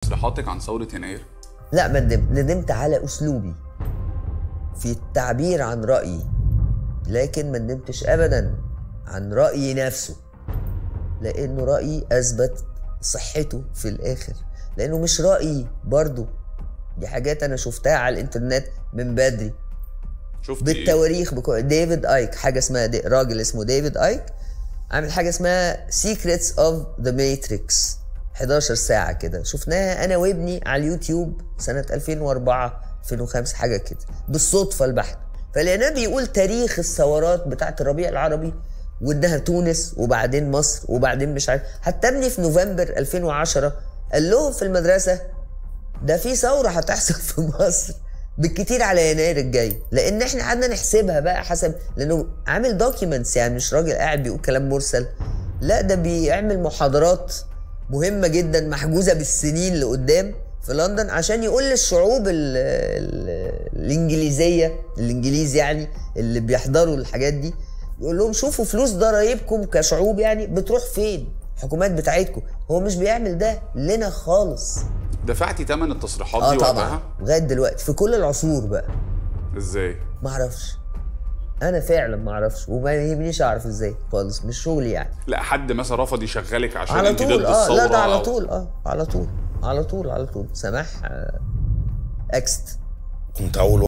تصريحاتك عن ثورة يناير؟ لا، ما ندمت على اسلوبي في التعبير عن رأيي، لكن ما ندمتش ابدا عن رأيي نفسه، لانه رأيي اثبت صحته في الاخر، لانه مش رأيي برضو، دي حاجات انا شفتها على الانترنت من بدري. شفت بالتواريخ ديفيد ايك، حاجه اسمها راجل اسمه ديفيد ايك عامل حاجه اسمها سيكريتس اوف ذا ماتريكس، 11 ساعه كده شفناها انا وابني على اليوتيوب سنه 2004 2005 حاجه كده بالصدفه البحته. فلقيناه بيقول تاريخ الثورات بتاعه الربيع العربي، وانها تونس وبعدين مصر وبعدين مش عارف. حتى ابني في نوفمبر 2010 قال لهم في المدرسه ده في ثوره هتحصل في مصر بالكتير على يناير الجاي، لان احنا قعدنا نحسبها بقى حسب، لانه عامل دوكيومنتس، يعني مش راجل قاعد بيقول كلام مرسل، لا ده بيعمل محاضرات مهمه جدا محجوزه بالسنين لقدام في لندن عشان يقول للشعوب الانجليز يعني اللي بيحضروا الحاجات دي، يقول لهم شوفوا فلوس ضرايبكم كشعوب يعني بتروح فين، الحكومات بتاعتكم. هو مش بيعمل ده لنا خالص. دفعتي ثمن التصريحات دي وقتها؟ طبعا لغايه دلوقتي في كل العصور بقى. ازاي؟ ما اعرفش، انا فعلا ما اعرفش، وما يهمنيش اعرف ازاي خالص، مش شغلي يعني. لا حد مثلا رفض يشغلك عشان على انت طول ضد الثوره؟ لا ده على طول على طول سماح اكست. كنت اول